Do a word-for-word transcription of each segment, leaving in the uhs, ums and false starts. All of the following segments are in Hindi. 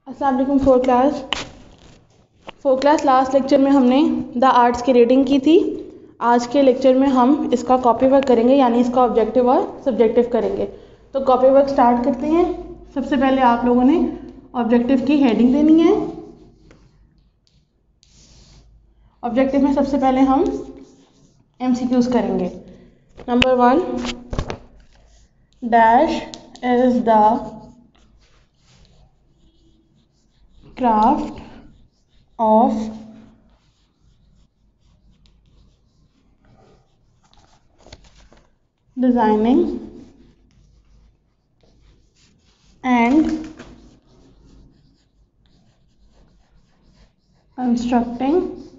अस्सलाम वालेकुम। Four class four class last lecture में हमने द आर्ट्स की रीडिंग की थी। आज के लेक्चर में हम इसका कॉपी वर्क करेंगे, यानी इसका ऑब्जेक्टिव और सब्जेक्टिव करेंगे। तो कॉपी वर्क स्टार्ट करते हैं। सबसे पहले आप लोगों ने ऑब्जेक्टिव की हेडिंग देनी है। ऑब्जेक्टिव में सबसे पहले हम एमसीक्यूज करेंगे। Number one, dash is the craft of designing and constructing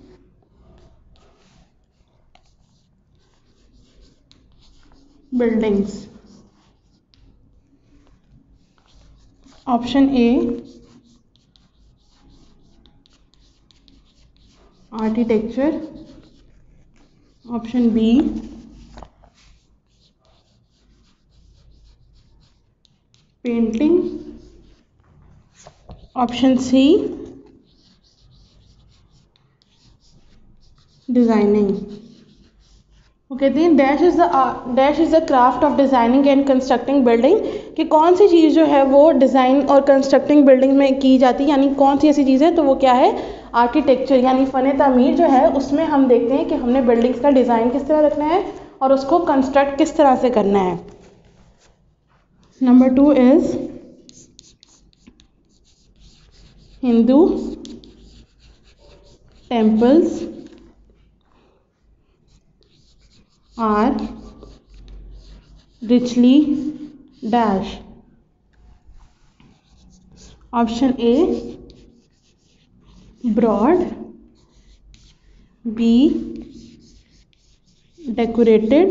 buildings. Option A, architecture. Option B, painting. Option C, designing. वो कहते हैं dash is the dash is the craft of designing and constructing building, कि कौन सी चीज़ जो है वो डिज़ाइन और कंस्ट्रक्टिंग बिल्डिंग में की जाती है, यानी कौन सी ऐसी चीज़ है। तो वो क्या है, आर्किटेक्चर, यानी फ़न तामीर जो है उसमें हम देखते हैं कि हमने बिल्डिंग्स का डिज़ाइन किस तरह रखना है और उसको कंस्ट्रक्ट किस तरह से करना है। Number two is Hindu temples are richly dash. Option A, broad. B, decorated.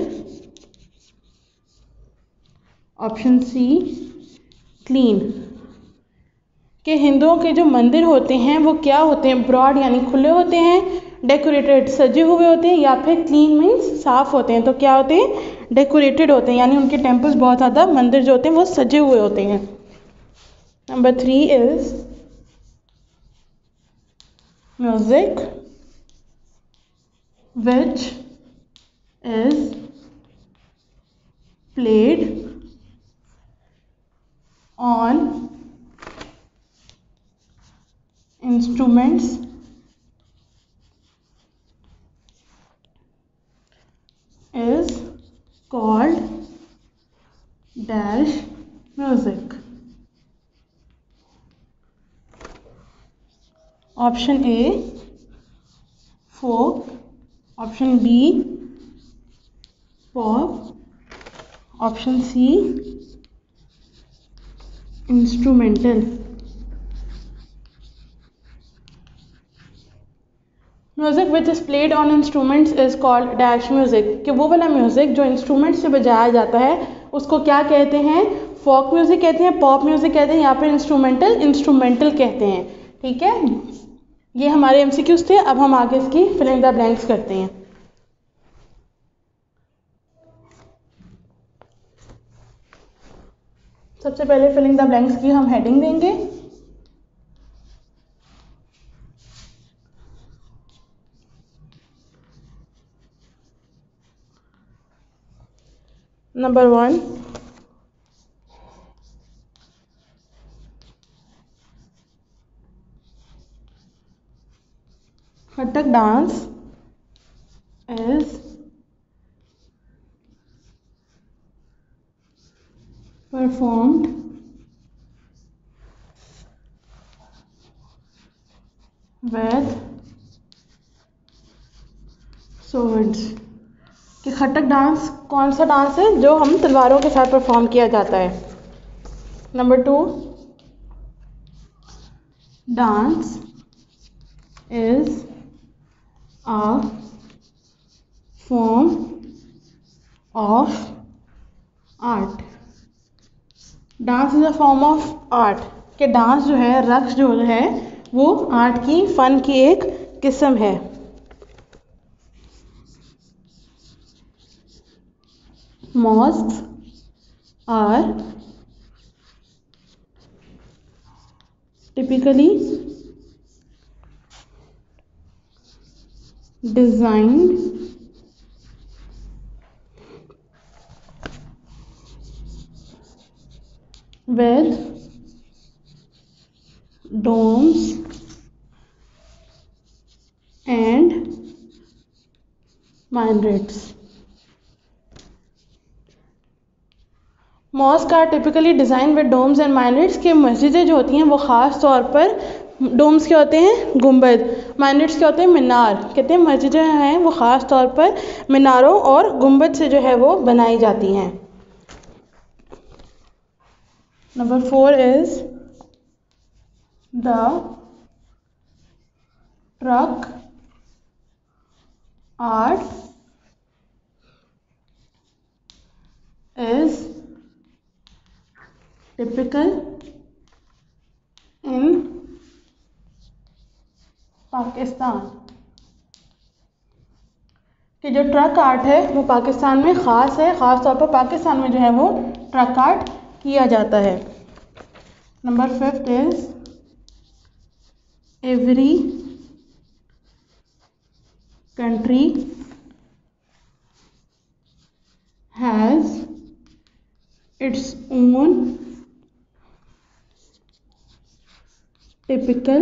Option C, clean. कि हिंदुओं के जो मंदिर होते हैं वो क्या होते हैं, ब्रॉड यानी खुले होते हैं, डेकोरेटेड सजे हुए होते हैं, या फिर क्लीन मीन्स साफ होते हैं। तो क्या होते हैं, डेकोरेटेड होते हैं, यानी उनके टेम्पल्स बहुत ज़्यादा मंदिर जो होते हैं वो सजे हुए होते हैं। Number three is music which is played on instruments is called dash music. Option A, folk. Option B, pop. Option C, instrumental. Music which is played on instruments is called dash music, कि वो वाला म्यूज़िक जो इंस्ट्रूमेंट से बजाया जाता है उसको क्या कहते हैं, फोक म्यूज़िक कहते हैं, पॉप म्यूज़िक कहते हैं, या फिर इंस्ट्रूमेंटल इंस्ट्रूमेंटल कहते हैं। ठीक है, ये हमारे एमसीक्यूज थे। अब हम आगे इसकी फिल इन द ब्लैंक्स करते हैं। सबसे पहले फिल इन द ब्लैंक्स की हम हेडिंग देंगे। Number one, Kathak dance is performed with swords, कि खटक डांस कौन सा डांस है जो हम तलवारों के साथ परफॉर्म किया जाता है। Number two, dance is a form of art. Dance is a form of art, कि डांस जो है, रक्स जो है वो आर्ट की, फन की एक किस्म है। Mosques are typically designed with domes and minarets. Mosques are typically designed with domes and minarets के मस्जिदें जो होती हैं वो ख़ास तौर पर डोम्स के होते हैं गुंबद, माइनट्स के होते हैं मीनार। कहते हैं मस्जिदें हैं वो ख़ास तौर पर मीनारों और गुंबद से जो है वो बनाई जाती हैं। Number four is the truck art is typical in Pakistan. कि जो ट्रक आर्ट है वो पाकिस्तान में ख़ास है, ख़ास तौर पर पाकिस्तान में जो है वो ट्रक आर्ट किया जाता है। Number fifth is every country has its own typical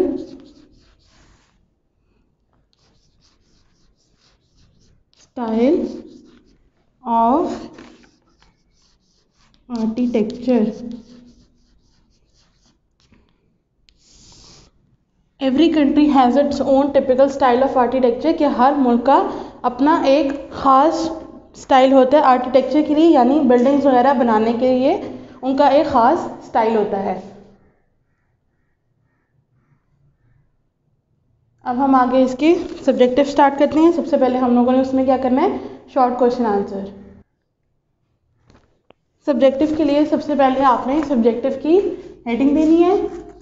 style of architecture. Every country has its own typical style of architecture कि हर मुल्क का अपना एक ख़ास स्टाइल होता है आर्किटेक्चर के लिए, यानी बिल्डिंग्स वगैरह बनाने के लिए उनका एक ख़ास स्टाइल होता है। अब हम आगे इसकी सब्जेक्टिव स्टार्ट करते हैं। सबसे पहले हम लोगों ने उसमें क्या करना है, शॉर्ट क्वेश्चन आंसर। सब्जेक्टिव के लिए सबसे पहले आपने सब्जेक्टिव की हेडिंग देनी है।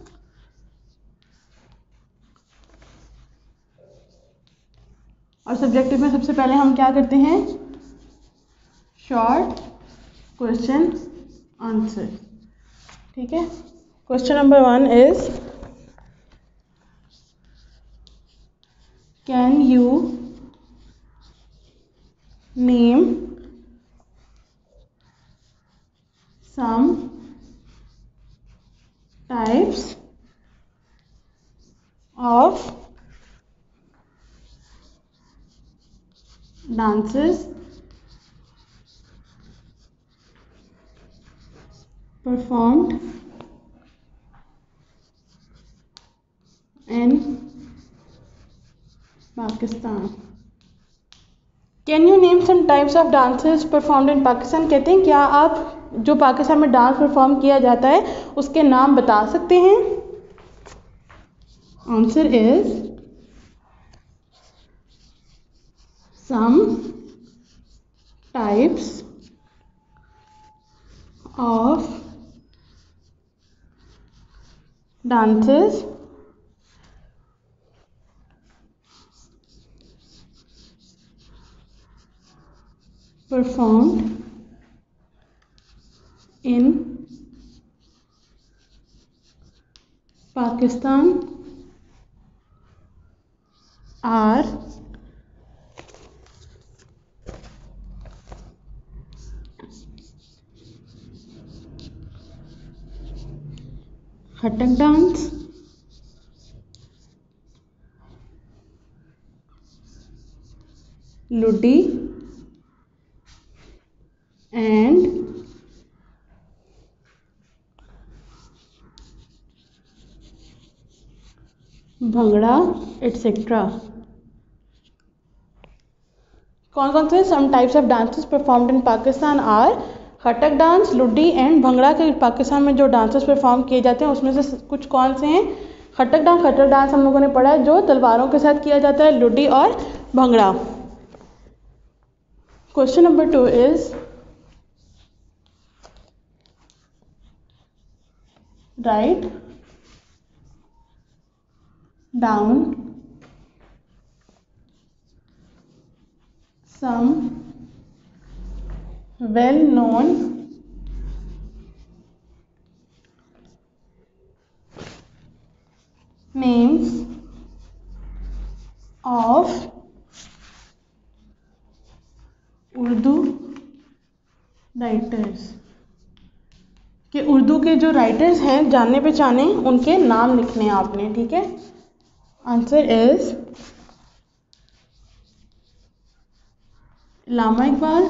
और सब्जेक्टिव में सबसे पहले हम क्या करते हैं, शॉर्ट क्वेश्चन आंसर। ठीक है। Question number one is can you name some types of dances performed in Pakistan? Can you name some types of dances performed in Pakistan? कहते हैं क्या आप जो पाकिस्तान में डांस परफॉर्म किया जाता है उसके नाम बता सकते हैं? Answer is some types of dances performed in Pakistan are Kathak dance, Ludi and Bhangra etcetera. कौन कौन से some types of dances performed in Pakistan are Khattak dance, Luddi and Bhangra. के पाकिस्तान में जो डांसेस परफॉर्म किए जाते हैं उसमें से कुछ कौन से हैं? खटक डांस, खटक डांस हम लोगों ने पढ़ा है जो तलवारों के साथ किया जाता है, लुड्डी और Bhangra. Question number two is write down some well known names of Urdu writers, कि उर्दू के जो राइटर्स हैं जाने पहचाने उनके नाम लिखने हैं आपने, ठीक है। Answer is Allama Iqbal,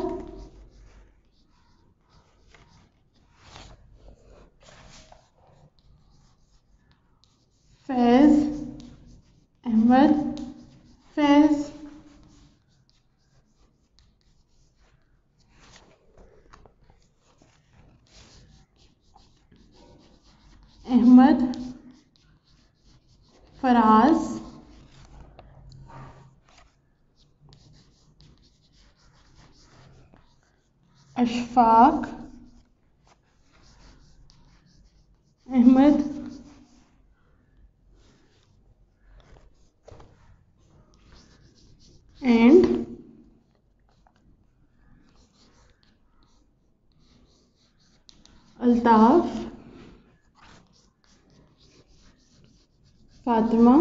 Faiz Ahmed Faiz, Ahmed Faraz, Ashfaq Ahmed, and Altaf Fatima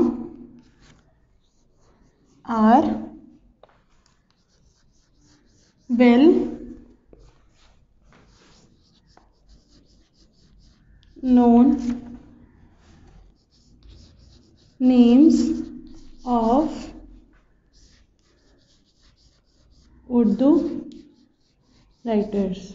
are well known names of Urdu writers,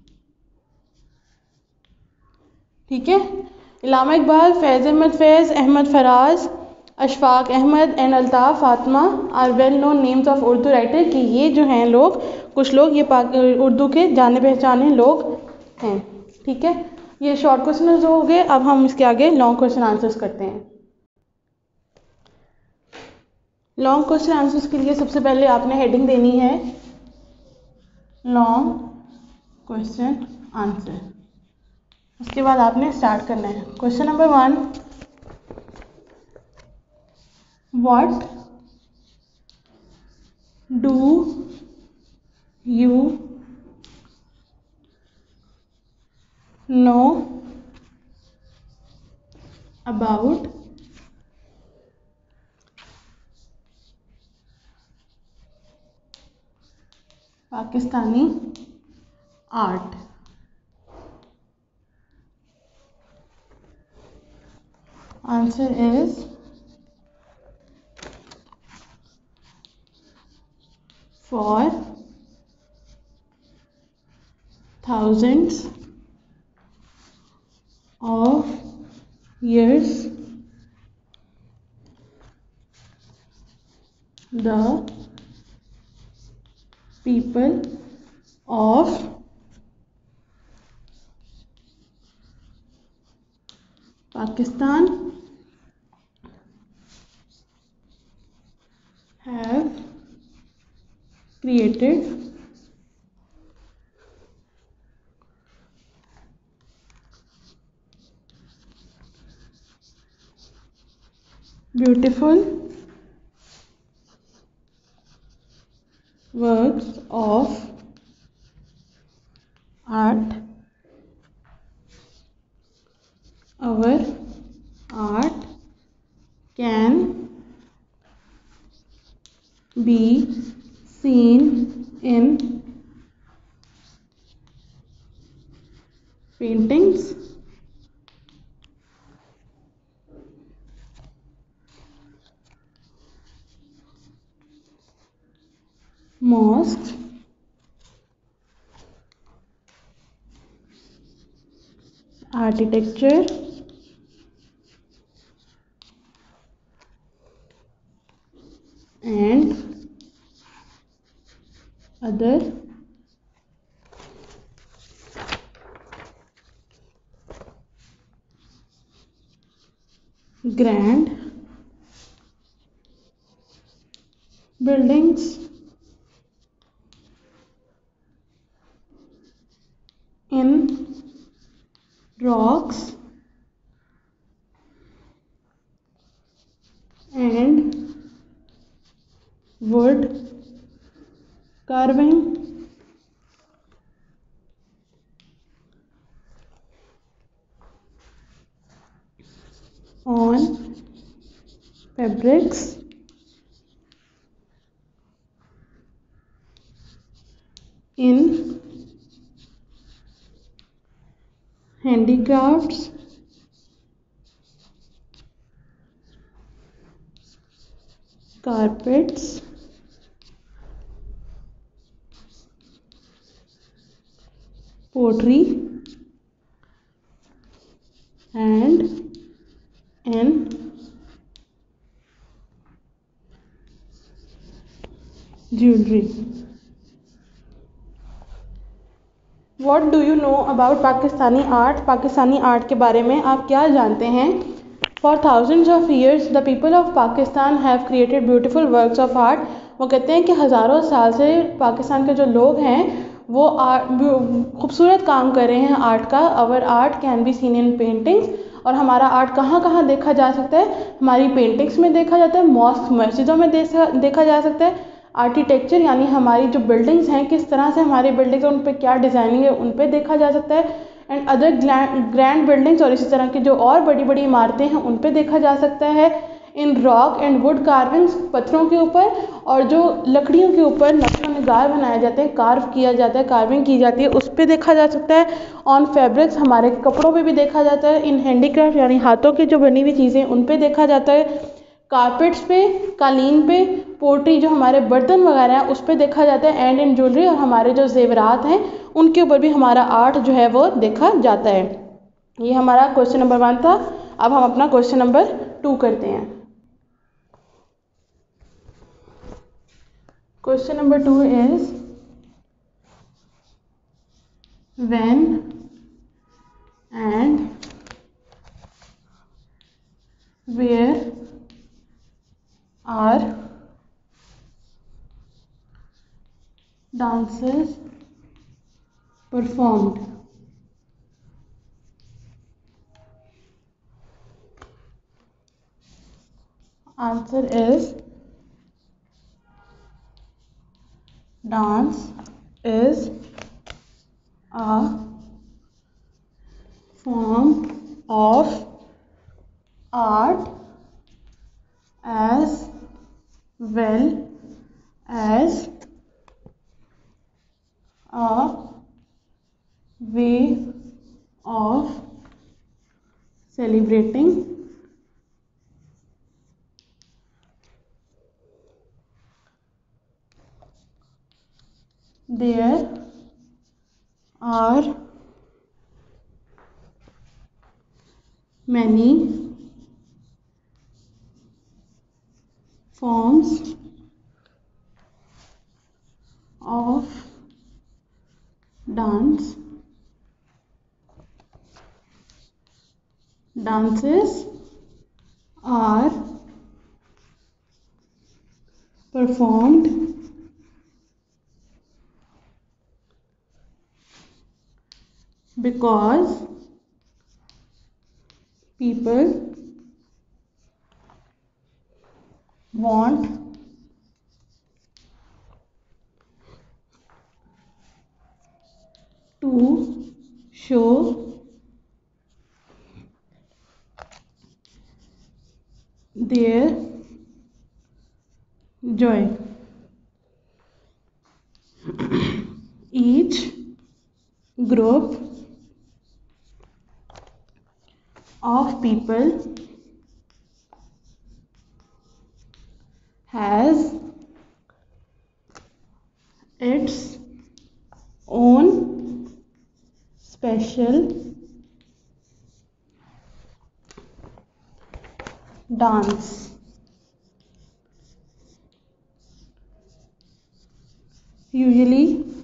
ठीक है। Allama Iqbal, Faiz Ahmed Faiz, Ahmed Faraz, Ashfaq Ahmed and Altaf Fatima are well known names of Urdu writer, कि ये जो हैं लोग, कुछ लोग ये पाक उर्दू के जाने पहचाने लोग हैं, ठीक है। ये शॉर्ट क्वेश्चन हो गए। अब हम इसके आगे लॉन्ग क्वेश्चन आंसर्स करते हैं। लॉन्ग क्वेश्चन आंसर्स के लिए सबसे पहले आपने हेडिंग देनी है लॉन्ग क्वेश्चन आंसर, उसके बाद आपने स्टार्ट करना है। Question number one, what do you know about Pakistani art. Answer is for thousands of years the people of Pakistan have created beautiful works of art. Our art can be seen in paintings, mosques, architecture, and other grand buildings in rocks and wood carving on fabrics in handicrafts, carpets, pottery and in jewelry. What do you know about Pakistani art? Pakistani art के बारे में आप क्या जानते हैं? For thousands of years the people of Pakistan have created beautiful works of art. वो कहते हैं कि हज़ारों साल से पाकिस्तान के जो लोग हैं वो आर्ट खूबसूरत काम कर रहे हैं आर्ट का. Our art can be seen in paintings. और हमारा आर्ट कहाँ कहाँ देखा जा सकता है? हमारी पेंटिंग्स में देखा जाता है, मॉस्क मस्जिदों में देखा जा सकता है, आर्किटेक्चर यानी हमारी जो बिल्डिंग्स हैं किस तरह से हमारी बिल्डिंग्स हैं उन पे क्या डिज़ाइनिंग है उन पे देखा जा सकता है, एंड अदर ग्रैंड बिल्डिंग्स और इसी तरह की जो और बड़ी बड़ी इमारतें हैं उन पे देखा जा सकता है. In rock and wood carvings, पत्थरों के ऊपर और जो लकड़ियों के ऊपर नक्शो निगार बनाए जाते हैं, कार्व किया जाता है, कार्विंग की जाती है, उस पे देखा जा सकता है. ऑन फैब्रिक्स, हमारे कपड़ों पे भी देखा जाता है. इन हैंडीक्राफ्ट यानी हाथों की जो बनी हुई चीज़ें उन पे देखा जाता है. कारपेट्स पे, कालीन पे, पोट्री जो हमारे बर्तन वगैरह हैं उस पे देखा जाता है. एंड इन ज्वेलरी, और हमारे जो जेवरात हैं उनके ऊपर भी हमारा आर्ट जो है वो देखा जाता है. ये हमारा क्वेश्चन नंबर वन था. अब हम अपना क्वेश्चन नंबर टू करते हैं. Question number two is when and where are dances performed? Answer is dance is a form of art as well as a way of celebrating there are many forms of dance. Dances are performed because people want to show their joy. Each group of people has its own special dance. Usually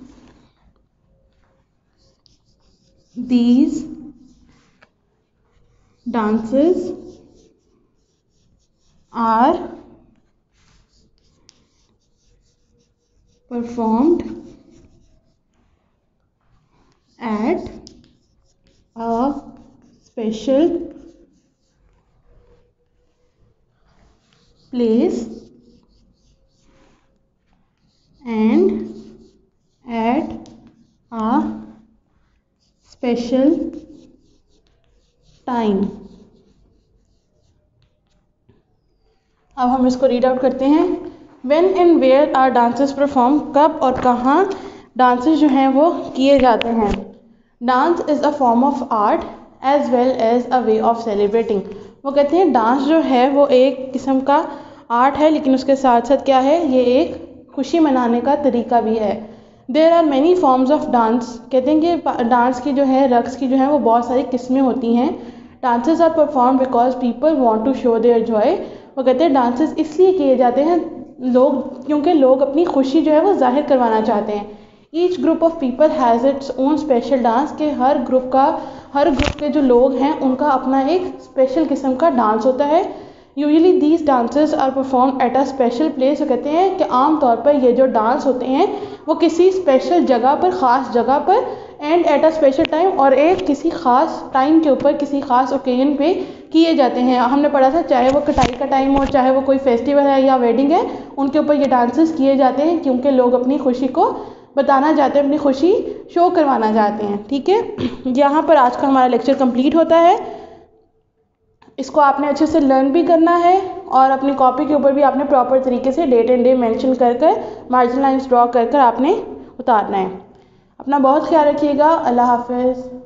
these dances are performed at a special place and at a special time. अब हम इसको रीड आउट करते हैं। When and where are dances perform, कब और कहाँ डांसेस जो हैं वो किए जाते हैं। Dance is a form of art as well as a way of celebrating. वो कहते हैं डांस जो है वो एक किस्म का आर्ट है, लेकिन उसके साथ साथ क्या है, ये एक खुशी मनाने का तरीका भी है। There are many forms of dance, कहते हैं कि डांस की जो है, रक्स की जो है वो बहुत सारी किस्में होती हैं। Dances are perform because people want to show their joy. वो कहते हैं डांसेस इसलिए किए जाते हैं लोग क्योंकि लोग अपनी खुशी जो है वो जाहिर करवाना चाहते हैं। Each group of people has its own special dance, के हर ग्रुप का हर ग्रुप के जो लोग हैं उनका अपना एक स्पेशल किस्म का डांस होता है। Usually these dances are perform at a special place. वो कहते हैं कि आम तौर पर ये जो डांस होते हैं वो किसी स्पेशल जगह पर, ख़ास जगह पर, and at a special time, और एक किसी ख़ास टाइम के ऊपर, किसी ख़ास ओकेजन पे किए जाते हैं। हमने पढ़ा था चाहे वो कटाई का टाइम हो, चाहे वो कोई फेस्टिवल है या वेडिंग है, उनके ऊपर ये डांसेस किए जाते हैं क्योंकि लोग अपनी खुशी को बताना चाहते हैं, अपनी खुशी शो करवाना चाहते हैं। ठीक है, यहाँ पर आज का हमारा लेक्चर कंप्लीट होता है। इसको आपने अच्छे से लर्न भी करना है और अपनी कॉपी के ऊपर भी आपने प्रॉपर तरीके से डेट एंड डे मेंशन कर कर मार्जिन लाइन्स ड्रॉ कर कर आपने उतारना है। अपना बहुत ख्याल रखिएगा। अल्लाह हाफ़िज़।